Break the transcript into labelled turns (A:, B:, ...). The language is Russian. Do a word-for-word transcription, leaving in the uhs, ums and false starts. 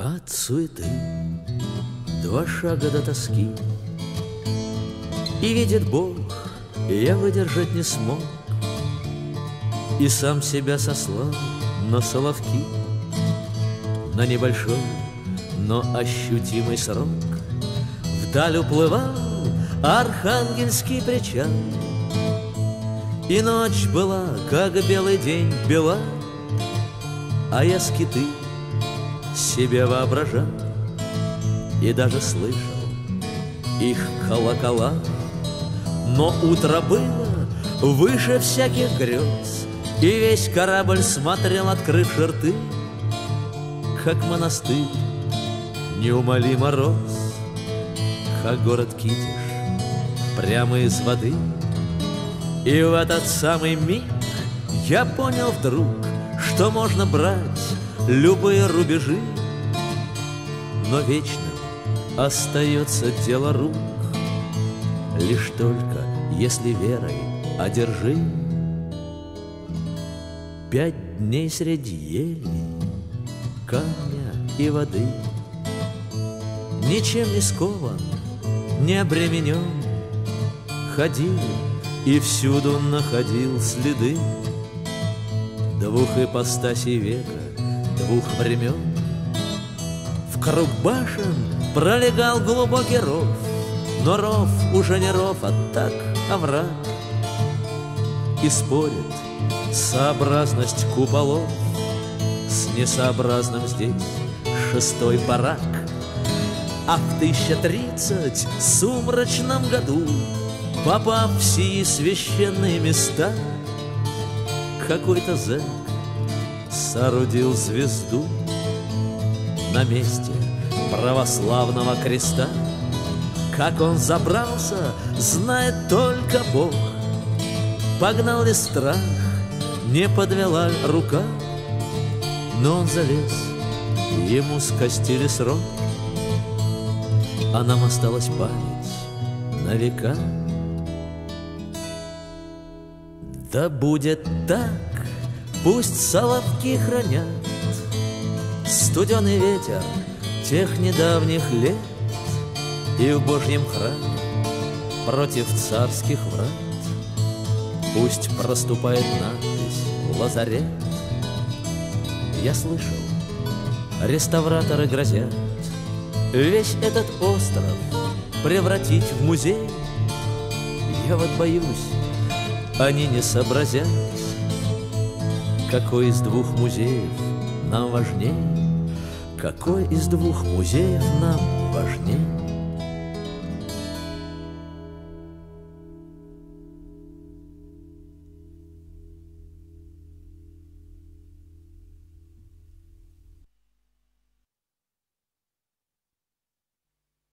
A: От суеты два шага до тоски, и видит Бог, я выдержать не смог, и сам себя сослал на соловки. На небольшой, но ощутимый срок вдаль уплывал Архангельский причал, и ночь была, как белый день, бела, а я скиты себе воображал и даже слышал их колокола. Но утро было выше всяких грез, и весь корабль смотрел, открывши рты, как монастырь неумолимо рос, как город Китеж прямо из воды. И в этот самый миг я понял вдруг, что можно брать любые рубежи, но вечным остается дело рук, лишь только если верой одержим. Пять дней среди ели, камня и воды, ничем не скован, не обременен, ходил и всюду находил следы двух ипостасей века, двух времен. В круг башен пролегал глубокий ров, но ров уже не ров, а так овраг. И спорит сообразность куполов с несообразным здесь шестой барак. А в тысяча тридцать сумрачном году, попав в сии священные места, какой-то зэк соорудил звезду на месте православного креста. Как он забрался, знает только Бог. Погнал ли страх, не подвела рука, но он залез, ему скостили срок, а нам осталась память на века. Да будет так, пусть соловки хранят студеный ветер тех недавних лет, и в Божьем храме против царских врат пусть проступает надпись «Лазарет». Я слышал, реставраторы грозят весь этот остров превратить в музей. Я вот боюсь, они не сообразят, какой из двух музеев нам важнее, какой из двух музеев нам важнее.